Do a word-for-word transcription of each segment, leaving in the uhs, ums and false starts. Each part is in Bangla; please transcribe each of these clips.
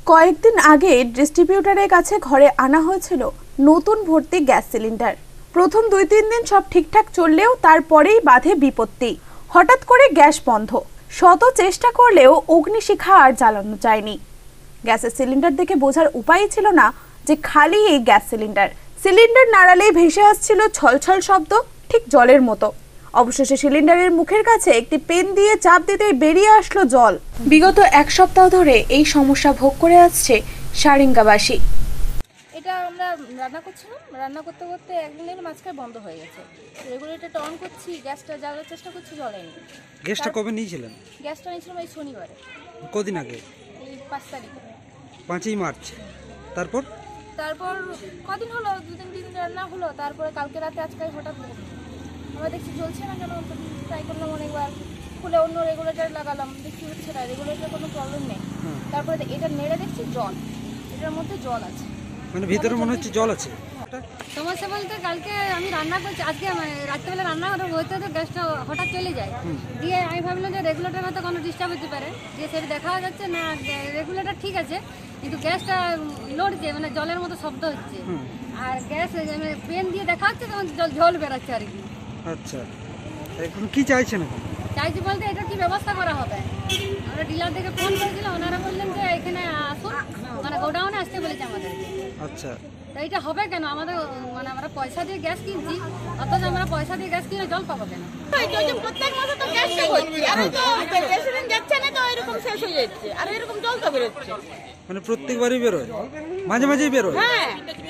কয়েকদিন আগে ডিস্ট্রিবিউটরের কাছে ঘরে আনা হয়েছিল নতুন ভর্তি গ্যাস সিলিন্ডার। প্রথম দুই তিন দিন সব ঠিকঠাক চললেও তারপরেই বাধে বিপত্তি। হঠাৎ করে গ্যাস বন্ধ। শত চেষ্টা করলেও অগ্নিশিখা আর জ্বালানো যায়নি। গ্যাসের সিলিন্ডার দেখে বোঝার উপায় ছিল না যে খালি এই গ্যাস সিলিন্ডার। সিলিন্ডার নাড়ালেই ভেসে আসছিল ছলছল শব্দ, ঠিক জলের মতো। অবশেষে সিলিন্ডারের মুখের কাছে একটি পেন দিয়ে চাপ দিতেই বেরিয়ে আসলো জল। বিগত এক সপ্তাহ ধরে এই সমস্যা ভোগ করে আসছে সারেঙ্গাবাসী। এটা আমরা রান্না করছিলাম, রান্না করতে করতে একদিনের মাঝখানে বন্ধ হয়ে গেছে। রেগুলেটরটা অন করছি, গ্যাসটা জ্বালানোর চেষ্টা করছি, জ্বলেনি। গ্যাসটা কবে নিয়েছিলেন? গ্যাসটা নিয়েছিলাম এই শনিবারে। কদিন আগে? এই পাঁচ তারিখে, পাঁচই মার্চ। তারপর তারপর কদিন হলো, দুদিন তিন দিন রান্না হলো। তারপরে কালকে রাতে আজকে হঠাৎ আমরা দেখছি জ্বলছে না কেন। ট্রাই করলাম অনেকবার, খুলে অন্য রেগুলেটর লাগালাম, দেখছি হচ্ছে না, রেগুলেটর কোনো প্রবলেম নেই। তারপরে এটা নেড়ে দেখছি জল, এটার মধ্যে জল আছে, মানে ভিতরে মনে হচ্ছে জল আছে। সমস্যা বলতে কালকে আমি রান্না করছি, আজকে রাত্রেবেলা রান্না হতে হতে গ্যাসটা হঠাৎ চলে যায়। দিয়ে আমি ভাবলাম যে রেগুলেটর হয়তো কোনো ডিস্টার্ব হতে পারে, দিয়ে সেটা দেখা যাচ্ছে না, রেগুলেটর ঠিক আছে কিন্তু গ্যাসটা লড়ছে, মানে জলের মতো শব্দ হচ্ছে। আর গ্যাস পেন দিয়ে দেখা হচ্ছে তখন জল জল বেরোচ্ছে আর কি। আচ্ছা, এখন কি চাইছেন? চাইছি বলতে এটা কি ব্যবস্থা করা হবে। আমরা ডিলার থেকে ফোন করেছিলাম, ওনারা বললেন যে এখানে আসুন, মানে গোডাউনে আসতে বলেছে আমাদের। আচ্ছা, তো এটা হবে কেন? আমাদের মানে আমরা পয়সা দিয়ে গ্যাস কিনছি, অথচ আমরা পয়সা দিয়ে গ্যাস কিনে জল পাবো কেন? প্রত্যেক মাসে তো গ্যাস শেষ হচ্ছে, আর তো গ্যাসের যাচ্ছে না, তো এরকম শেষ হয়ে যাচ্ছে, আর এরকম জল তো বেরোচ্ছে। মানে প্রত্যেকবারই বেরোয়, মাঝে মাঝেই বেরোয়। হ্যাঁ,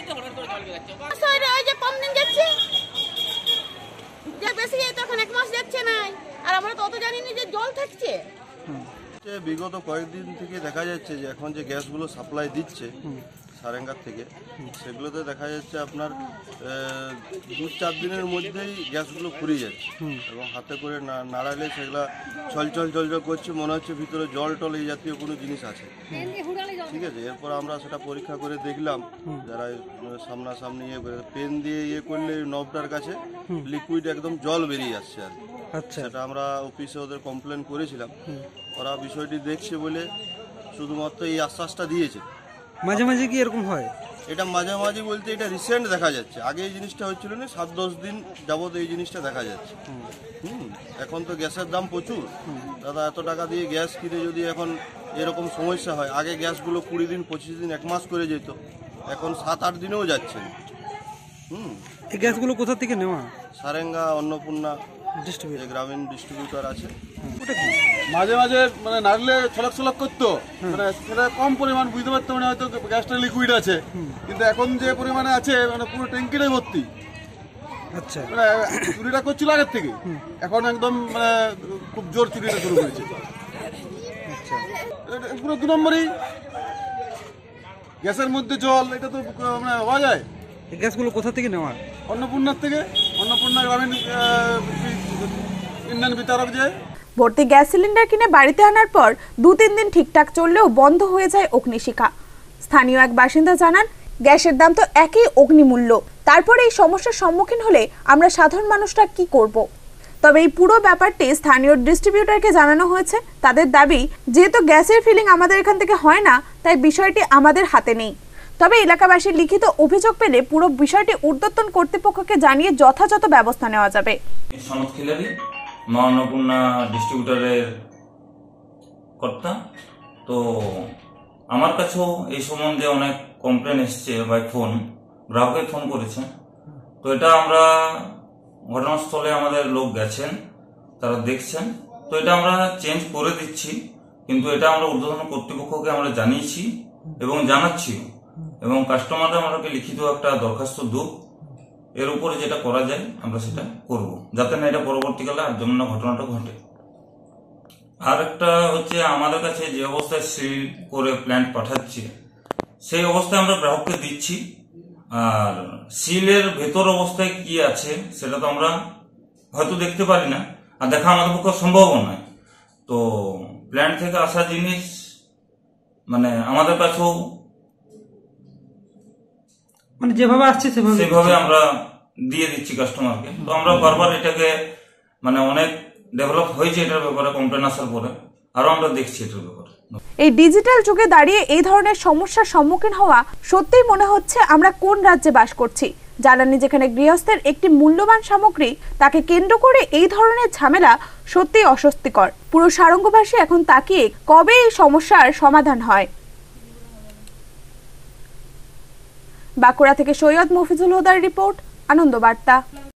ওই যে কম দিন যাচ্ছে, যে বেশি যায় তখন এক মাস যাচ্ছে না, আর আমরা তো অত জানিনি যে জল থাকছে। বিগত কয়েকদিন থেকে দেখা যাচ্ছে যে এখন যে গ্যাসগুলো সাপ্লাই দিচ্ছে সারেঙ্গার থেকে, সেগুলোতে দেখা যাচ্ছে আপনার দু চার দিনের মধ্যেই গ্যাসগুলো ফুরিয়ে যাচ্ছে, এবং হাতে করে নাড়ালে সেগুলো ছলছল ছলছল করছে, মনে হচ্ছে ভিতরে জল টল এই জাতীয় কোনো জিনিস আছে। ঠিক আছে, এরপর আমরা সেটা পরীক্ষা করে দেখলাম, যারা সামনাসামনি ইয়ে করে পেন দিয়ে ইয়ে করলে নবটার কাছে লিকুইড একদম জল বেরিয়ে আসছে আর কি। আচ্ছা, সেটা আমরা অফিসে ওদের কমপ্লেন করেছিলাম, ওরা বিষয়টি দেখছে বলে শুধুমাত্র এই আশ্বাসটা দিয়েছে। মাঝে মাঝে কি এরকম হয়? এটা মাঝে মাঝে বলতে এটা রিসেন্ট দেখা যাচ্ছে, আগে এই জিনিসটা হচ্ছিল না, সাত দশ দিন যাবত এই জিনিসটা দেখা যাচ্ছে। হুম এখন তো গ্যাসের দাম প্রচুর দাদা, এত টাকা দিয়ে গ্যাস কিনে যদি এখন এরকম সমস্যা হয়, আগে গ্যাসগুলো কুড়ি দিন পঁচিশ দিন এক মাস করে যেত, এখন সাত আট দিনেও যাচ্ছে না। হুম এই গ্যাসগুলো কোথা থেকে নেওয়া? সারেঙ্গা অন্নপূর্ণা ডিস্ট্রিবিউটর, গ্রামীণ ডিস্ট্রিবিউটর আছে। ওটা কি মাঝে মাঝে মানে নাড়লে ছলক ছলক করতো, মানে সেটা কম পরিমাণ বুঝতে পারতো, মানে হয়তো গ্যাসটা লিকুইড আছে, কিন্তু এখন যে পরিমাণে আছে মানে পুরো ট্যাঙ্কিটাই ভর্তি। আচ্ছা, মানে চুরিটা করছিল আগের থেকে, এখন একদম মানে খুব জোর চুরিটা শুরু করেছে। আচ্ছা, পুরো দু নম্বরই গ্যাসের মধ্যে জল, এটা তো মানে হওয়া যায়। এই গ্যাসগুলো কোথা থেকে নেওয়া? অন্নপূর্ণার থেকে, অন্নপূর্ণা গ্রামীণ ইন্ডিয়ান বিতরক। যে ভর্তি গ্যাস সিলিন্ডার কিনে বাড়িতে আনার পর দু তিন দিন ঠিকঠাক চললেও বন্ধ হয়ে যায় অগ্নিশিখা। স্থানীয় এক বাসিন্দা জানান, গ্যাসের দাম তো একই অগ্নিমূল্য, তারপরে এই সমস্যার সম্মুখীন হলে আমরা সাধারণ মানুষরা কি করব? তবে এই পুরো ব্যাপারটি স্থানীয় ডিস্ট্রিবিউটরকে জানানো হয়েছে। তাদের দাবি, যেহেতু গ্যাসের ফিলিং আমাদের এখান থেকে হয় না, তাই বিষয়টি আমাদের হাতে নেই। তবে এলাকাবাসীর লিখিত অভিযোগ পেলে পুরো বিষয়টি ঊর্ধ্বতন কর্তৃপক্ষকে জানিয়ে যথাযথ ব্যবস্থা নেওয়া যাবে। সনদ খিলাড়ি, মা অন্নপূর্ণা ডিস্ট্রিবিউটরের কর্তা। তো আমার কাছেও এই সম্বন্ধে অনেক কমপ্লেন এসছে, বাই ফোন গ্রাহকে ফোন করেছে। তো এটা আমরা ঘটনাস্থলে আমাদের লোক গেছেন, তারা দেখছেন। তো এটা আমরা চেঞ্জ করে দিচ্ছি, কিন্তু এটা আমরা ঊর্ধ্বতন কর্তৃপক্ষকে আমরা জানিয়েছি এবং জানাচ্ছি, এবং কাস্টমাররা আমাদেরকে লিখিত একটা দরখাস্ত দুক, এর উপরে যেটা করা যায় আমরা সেটা করব, যাতে না এটা পরবর্তীকালে আর যেমন ঘটনাটা ঘটে। আর একটা হচ্ছে, আমাদের কাছে যে অবস্থায় সিল করে প্ল্যান্ট পাঠাচ্ছে সেই অবস্থায় আমরা গ্রাহককে দিচ্ছি, আর সিলের ভেতর অবস্থায় কি আছে সেটা তো আমরা হয়তো দেখতে পারি না, আর দেখা আমাদের পক্ষে সম্ভব নয়। তো প্ল্যান্ট থেকে আসা জিনিস মানে আমাদের কাছেও মানে যেভাবে আসছে সেভাবে সেভাবে আমরা দিয়ে দিচ্ছি কাস্টমারকে। তো আমরা বারবার এটাকে মানে অনেক ডেভেলপ হয়েছে এটার ব্যাপারে, কমপ্লেন আসার পরে আরো আমরা দেখছি এটার ব্যাপারে। এই ডিজিটাল যুগে দাঁড়িয়ে এই ধরনের সমস্যার সম্মুখীন হওয়া সত্যিই মনে হচ্ছে আমরা কোন রাজ্যে বাস করছি। জ্বালানি যেখানে গৃহস্থের একটি মূল্যবান সামগ্রী, তাকে কেন্দ্র করে এই ধরনের ঝামেলা সত্যিই অস্বস্তিকর। পুরো সারঙ্গবাসী এখন তাকিয়ে কবে এই সমস্যার সমাধান হয়। বাঁকুড়া থেকে সৈয়দ মফিজুল হুদার রিপোর্ট, আনন্দ বার্তা।